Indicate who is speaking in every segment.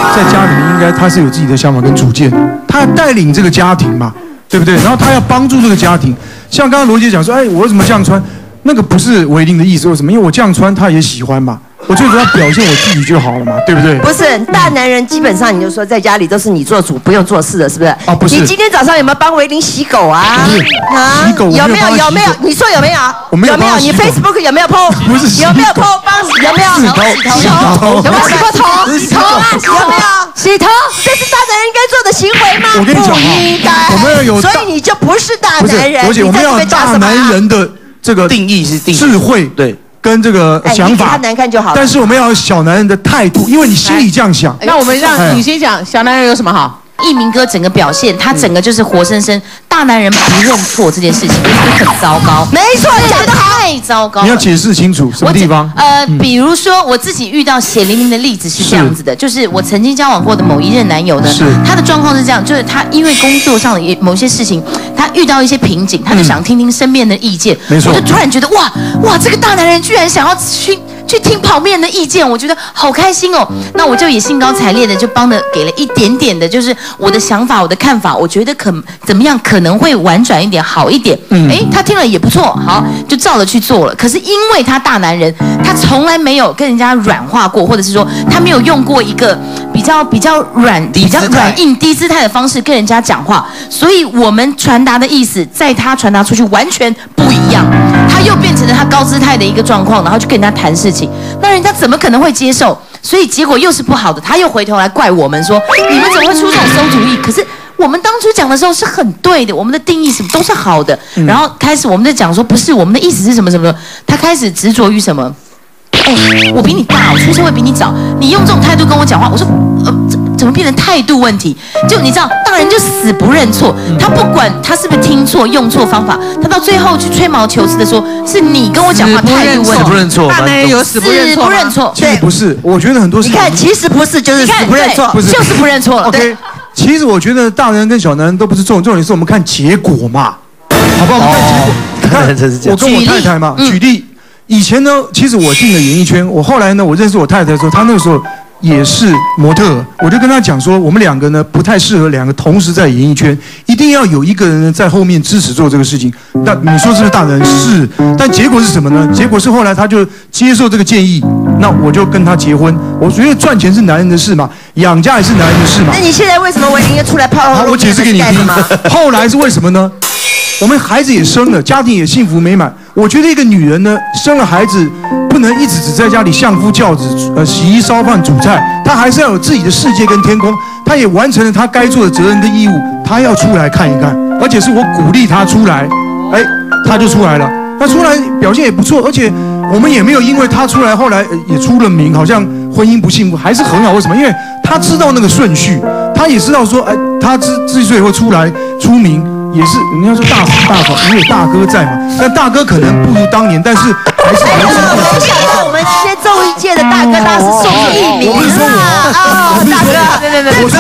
Speaker 1: 在家里面应该他是有自己的想法跟主见，他要带领这个家庭嘛，对不对？然后他要帮助这个家庭。像刚刚罗姐讲说，哎，我为什么这样穿？那个不是维林的意思，为什么？因为我这样穿他也喜欢嘛。我最主要表现我自己就好了嘛，对不对？
Speaker 2: 不是，大男人基本上你就说在家里都是你做主，不用做事的，是不是？
Speaker 1: 啊，不是。
Speaker 2: 你今天早上有没有帮维林洗狗啊？
Speaker 1: 洗狗
Speaker 2: 有没有？你说有没有？
Speaker 1: 我没有。有没有？
Speaker 2: 你 Facebook 有没有 po？
Speaker 1: 不是洗狗。
Speaker 2: 有没有 po？ 有没有？
Speaker 1: 洗头。
Speaker 2: 有没有洗过头？洗头有没有？洗头，这是大男人应该做的行为吗？
Speaker 1: 我跟你讲
Speaker 2: 啊，
Speaker 1: 我们要有，
Speaker 2: 所以你就不是大男人。
Speaker 1: 而且我们要有大男人的这个
Speaker 3: 定义是
Speaker 1: 智慧，对。跟这个想法，
Speaker 2: 他难看就好。
Speaker 1: 但是我们要有小男人的态度，因为你心里这样想。
Speaker 4: 那我们让你先讲，小男人有什么好？
Speaker 5: 一鸣哥整个表现，他整个就是活生生大男人不认错这件事情，就是很糟糕。
Speaker 2: 没错，讲得
Speaker 5: 太糟糕了。
Speaker 1: 你要解释清楚什么地方？
Speaker 5: 比如说我自己遇到血淋淋的例子是这样子的，就是我曾经交往过的某一任男友呢，他的状况是这样，就是他因为工作上的某些事情，他遇到一些瓶颈，他就想听听身边的意见。
Speaker 1: 没错，
Speaker 5: 我就突然觉得哇，这个大男人居然想要去听旁边人的意见，我觉得好开心哦。那我就也兴高采烈的就帮的给了一点点的，就是我的想法、我的看法，我觉得怎么样可能会婉转一点、好一点。他听了也不错，好就照着去做了。可是因为他大男人，他从来没有跟人家软化过，或者是说他没有用过一个比较软硬低姿态的方式跟人家讲话，所以我们传达的意思，在他传达出去完全不一样。他又变成了他高姿态的一个状况，然后去跟人家谈事情，那人家怎么可能会接受？所以结果又是不好的，他又回头来怪我们说，你们怎么会出这种馊主意？可是我们当初讲的时候是很对的，我们的定义什么都是好的。然后开始我们在讲说，不是我们的意思是什么什么的，他开始执着于什么？我比你大，我出社会比你早，你用这种态度跟我讲话，我说怎么变成态度问题？就你知道，大人就死不认错，他不管他是不是听错、用错方法，他到最后去吹毛求疵的说，是你跟我讲话态度问题。
Speaker 3: 死不认错，
Speaker 4: 大男人有死不认错。
Speaker 1: 其实不是，我觉得很多事。
Speaker 2: 你看，其实不是，就是死不认错，
Speaker 5: 就是不认错了。
Speaker 1: OK， 其实我觉得大男人跟小男人都不是重点是我们看结果嘛，好不好？我们看结果。你看，我跟我太太嘛，举例。以前呢，其实我进了演艺圈，我后来呢，我认识我太太的时候，她那个时候也是模特，我就跟她讲说，我们两个呢不太适合两个同时在演艺圈，一定要有一个人在后面支持做这个事情。那你说是不是大男人？是，但结果是什么呢？结果是后来她就接受这个建议，那我就跟她结婚。我觉得赚钱是男人的事嘛，养家也是男人的事嘛。
Speaker 2: 那你现在为什么维林又出来泡？
Speaker 1: 好，我解释给你听。后来是为什么呢？我们孩子也生了，家庭也幸福美满。我觉得一个女人呢，生了孩子，不能一直只在家里相夫教子，洗衣烧饭煮菜，她还是要有自己的世界跟天空。她也完成了她该做的责任跟义务，她要出来看一看，而且是我鼓励她出来，她就出来了。她出来表现也不错，而且我们也没有因为她出来后来也出了名，好像婚姻不幸福，还是很好。为什么？因为她知道那个顺序，她也知道说，她之所以会出来出名。也是人家说大嫂大嫂，因为大哥在嘛，但大哥可能不如当年，但是还是维持住。
Speaker 2: 没想到我们今天综艺界的大哥大是宋一鸣啊！大哥，对，
Speaker 1: 我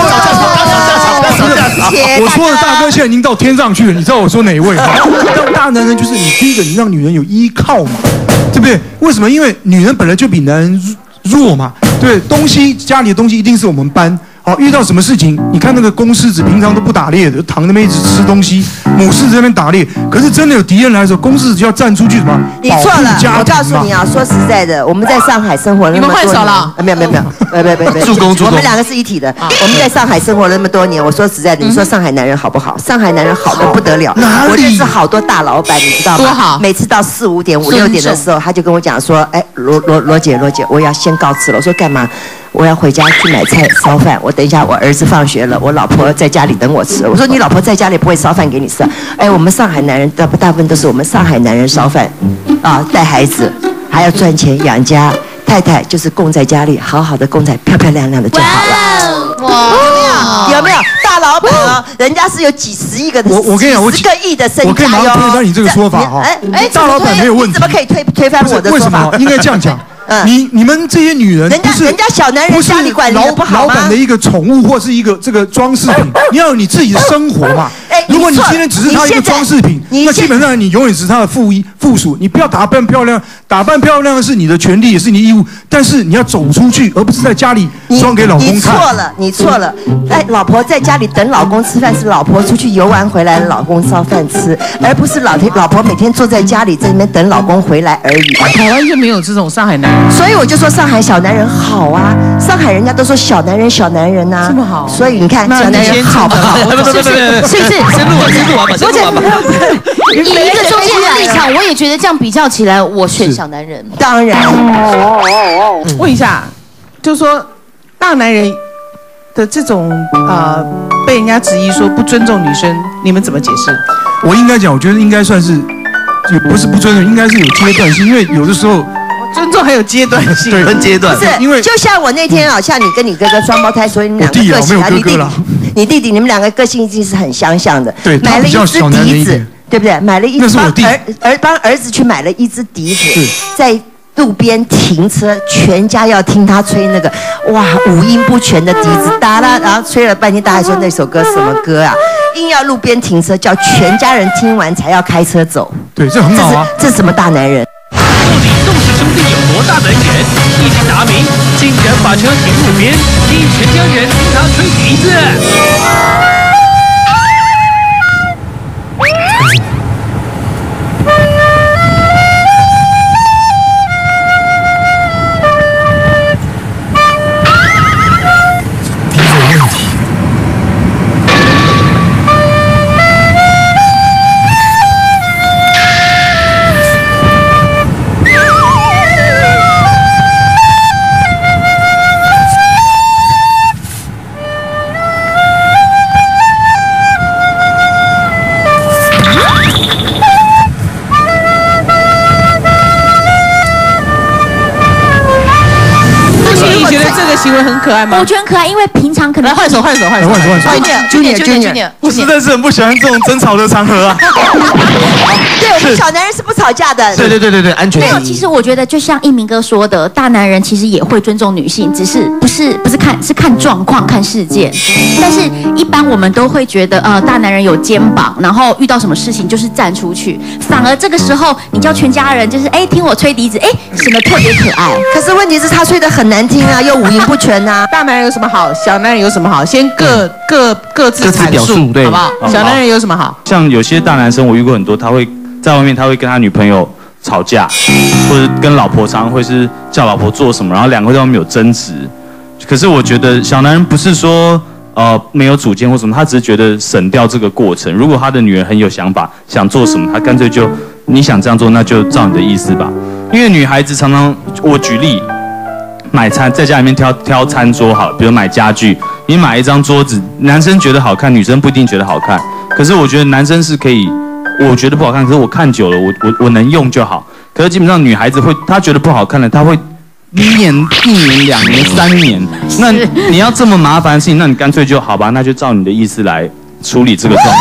Speaker 1: 说的大哥现在已经到天上去了，你知道我说哪一位吗？大男人就是你第一个，你让女人有依靠嘛，对不对？为什么？因为女人本来就比男人弱嘛，对，东西家里的东西一定是我们搬。好，遇到什么事情，你看那个公狮子平常都不打猎的，躺那边一直吃东西，母狮子在那边打猎。可是真的有敌人来的时候，公狮子就要站出去什么？
Speaker 2: 你错了，我告诉你啊，说实在的，我们在上海生活了那么多年，
Speaker 5: 你们换手了？
Speaker 2: 没有，
Speaker 3: 助攻，
Speaker 2: 我们两个是一体的。我们在上海生活了那么多年，我说实在的，你说上海男人好不好？上海男人好的不得了，我认识好多大老板，你知道吗？
Speaker 5: 多好！
Speaker 2: 每次到4、5点、5、6点的时候，他就跟我讲说，罗姐，我要先告辞了。我说干嘛？我要回家去买菜烧饭，我等一下我儿子放学了，我老婆在家里等我吃。我说你老婆在家里不会烧饭给你吃？我们上海男人大部分都是我们上海男人烧饭，带孩子还要赚钱养家，太太就是供在家里，好好的供在漂漂亮亮的就好了。哇，有没有？大老板啊，人家是有几十亿个的，
Speaker 1: 我跟你讲，我
Speaker 2: 10个亿的身家。
Speaker 1: 我可以马上推翻你这个说法哈。大老板没有问题，
Speaker 2: 怎么可以推翻我的说法？
Speaker 1: 为什么？应该这样讲。你们这些女人，
Speaker 2: 人家小男人家里管理不好吗？
Speaker 1: 老板的一个宠物或是一个这个装饰品，你要有你自己的生活嘛。如果你今天只是他一个装饰品，那基本上你永远是他的附附属，你不要打扮漂亮，打扮漂亮是你的权利，也是你义务，但是你要走出去，而不是在家里装给老公看。
Speaker 2: 你错了，你错了。哎，老婆在家里等老公吃饭，是老婆出去游玩回来，老公烧饭吃，而不是老婆每天坐在家里在那边等老公回来而已。
Speaker 4: 台湾就没有这种上海男人，
Speaker 2: 所以我就说上海小男人好啊，上海人家都说小男人呐、
Speaker 4: 这么好，
Speaker 2: 所以你看小男人好不好？
Speaker 5: 是不是？
Speaker 3: 先录完吧。
Speaker 5: 以一个中间的立场，我也觉得这样比较起来，我选小男人。
Speaker 2: 当然。
Speaker 4: 问一下，就是说大男人的这种被人家质疑说不尊重女生，你们怎么解释？
Speaker 1: 我应该讲，我觉得应该算是，也不是不尊重，应该是有阶段性，因为有的时候
Speaker 4: 尊重还有阶段性，
Speaker 1: 对，
Speaker 3: 分阶段。
Speaker 2: 不是，因为就像我那天啊，像你跟你哥哥双胞胎，所以你们两个个性啊，你弟弟，你们两个个性一定是很相像的。
Speaker 1: 对，
Speaker 2: 买了一支笛子，对不对？买了一支帮儿子去买了一支笛子，在路边停车，全家要听他吹那个哇五音不全的笛子，哒啦，然后吹了半天，大家说那首歌什么歌啊？硬要路边停车，叫全家人听完才要开车走。
Speaker 1: 对，这很好啊。
Speaker 2: 这是什么大男人？
Speaker 3: 到底宋氏兄弟有多大男人？一经达明，竟然把车停路边，令全家人听他吹笛子。
Speaker 4: 行为很可爱吗？
Speaker 5: 我觉得很可爱，因为平常可能
Speaker 4: 换手。
Speaker 5: Junior，
Speaker 1: 我实在是很不喜欢这种争吵的场合啊。
Speaker 2: 对，我们小男人是不吵架的。
Speaker 3: 对，安全。
Speaker 5: 没有，其实我觉得就像一鸣哥说的，大男人其实也会尊重女性，只是不是看状况、看事件。但是一般我们都会觉得，大男人有肩膀，然后遇到什么事情就是站出去。反而这个时候，你叫全家人就是听我吹笛子，显得特别可爱。
Speaker 2: 可是问题是他吹得很难听啊，又五音不全啊。
Speaker 4: 大男人有什么好？小男人有什么好？先各自阐述，对，好不好？小男人有什么好？
Speaker 6: 像有些大男生，我遇过很多，他会在外面，他会跟他女朋友吵架，或者跟老婆常常会是叫老婆做什么，然后两个人在外面有争执。可是我觉得小男人不是说没有主见或什么，他只是觉得省掉这个过程。如果他的女人很有想法，想做什么，他干脆就你想这样做，那就照你的意思吧。因为女孩子常常，我举例。买餐在家里面挑餐桌好，比如买家具，你买一张桌子，男生觉得好看，女生不一定觉得好看。可是我觉得男生是可以，我觉得不好看，可是我看久了，我能用就好。可是基本上女孩子会，她觉得不好看了，她会1年、2年、2年、3年。那你要这么麻烦的事情，那你干脆就好吧，那就照你的意思来处理这个状况。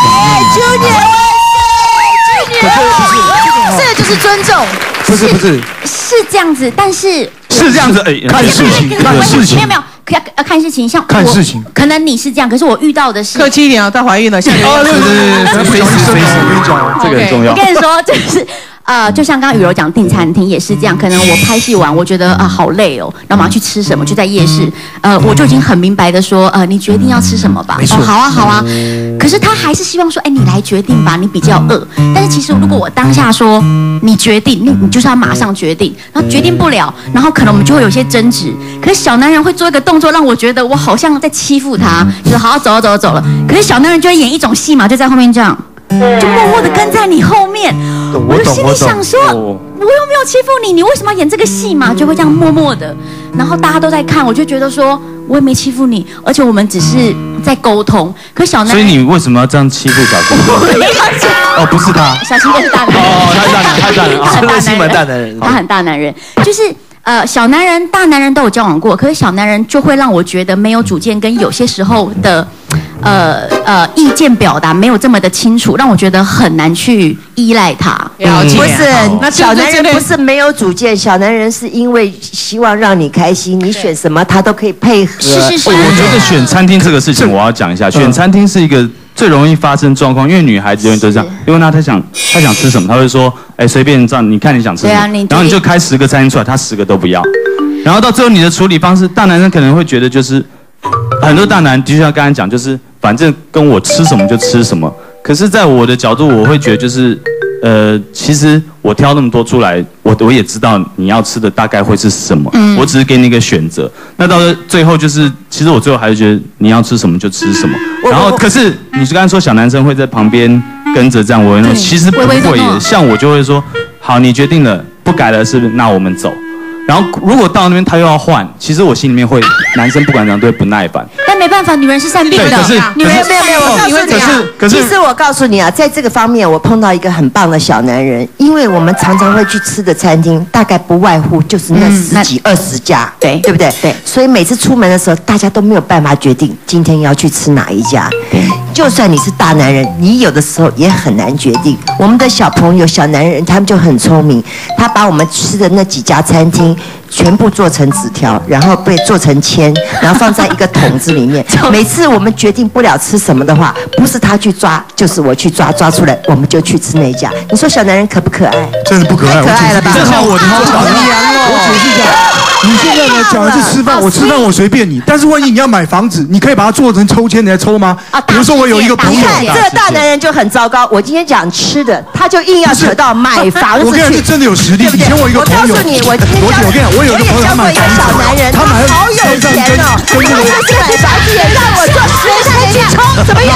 Speaker 5: 这个就是尊重。
Speaker 1: 不是
Speaker 5: 这样子，但是
Speaker 1: 是这样子，看事情，
Speaker 5: 没有，看事情，像
Speaker 1: 看事情，
Speaker 5: 可能你是这样，可是我遇到的是
Speaker 4: 客气一点啊，她怀孕了，对，
Speaker 1: 随时，我跟你讲，
Speaker 6: 这个很重要。
Speaker 5: 我跟你说，就是就像刚刚雨柔讲订餐厅也是这样，可能我拍戏完，我觉得好累哦，然后我们要去吃什么，就在夜市，我就已经很明白的说，你决定要吃什么吧。
Speaker 1: 没错，
Speaker 5: 好啊。可是他还是希望说，你来决定吧，你比较饿。但是其实如果我当下说你决定，你就是要马上决定，然后决定不了，然后可能我们就会有些争执。可是小男人会做一个动作，让我觉得我好像在欺负他，就是好走了。可是小男人就会演一种戏嘛，就在后面这样。就默默的跟在你后面，我就心里想说，我又没有欺负你，你为什么要演这个戏嘛？就会这样默默的，然后大家都在看，我就觉得说，我也没欺负你，而且我们只是在沟通。可小男人，
Speaker 6: 所以你为什么要这样欺负小新哥？不是他，
Speaker 5: 小新哥是大男人，
Speaker 3: 他大男人，
Speaker 5: 他很大男人，就是小男人、大男人都有交往过，可是小男人就会让我觉得没有主见，跟有些时候的。意见表达没有这么的清楚，让我觉得很难去依赖他。
Speaker 2: 不是，小男人不是没有主见，小男人是因为希望让你开心，你选什么他都可以配合。
Speaker 5: 是。
Speaker 6: 我觉得选餐厅这个事情，我要讲一下，选餐厅是一个最容易发生状况，因为女孩子永远都是这样，因为她想吃什么，她会说，哎，随便这样，你看你想吃什么，然后你就开10个餐厅出来，她10个都不要，然后到最后你的处理方式，大男生可能会觉得就是，很多大男就像刚才讲，就是反正跟我吃什么就吃什么，可是在我的角度，我会觉得就是。其实我挑那么多出来，我也知道你要吃的大概会是什么，我只是给你一个选择。那到最后就是，其实我最后还是觉得你要吃什么就吃什么。然后，可是你是刚才说小男生会在旁边跟着这样唯唯诺诺，其实不会耶。像我就会说，好，你决定了，不改了是不是？那我们走。然后如果到那边他又要换，其实我心里面会，男生不管怎样都会不耐烦。
Speaker 7: 但没办法，女人是善变的。
Speaker 2: 女人没有，我告诉你啊，其实我告诉你啊，在这个方面我碰到一个很棒的小男人，因为我们常常会去吃的餐厅，大概不外乎就是那10几20家，对不对？对。所以每次出门的时候，大家都没有办法决定今天要去吃哪一家。就算你是大男人，你有的时候也很难决定。我们的小朋友、小男人，他们就很聪明，他把我们吃的那几家餐厅全部做成纸条，然后被做成签，然后放在一个桶子里面。每次我们决定不了吃什么的话，不是他去抓，就是我去抓，抓出来我们就去吃那家。你说小男人可不可爱？
Speaker 1: 真的不可爱，
Speaker 2: 太可爱了吧？
Speaker 1: 这像我的好
Speaker 2: 娘哦！
Speaker 1: 我解释一下。你现在呢讲的是吃饭，我吃饭我随便你，但是万一你要买房子，你可以把它做成抽签来抽吗？比如说我有一个朋友，
Speaker 2: 你看这个大男人就很糟糕。我今天讲吃的，他就硬要扯到买房子去。
Speaker 1: 我跟你讲，真的有实力。以前我一个朋友，
Speaker 2: 我告诉你，我今天我有一个朋友，他买房子，小男人，他好有钱哦，他就是买房子也让我做10台去抽，怎么样？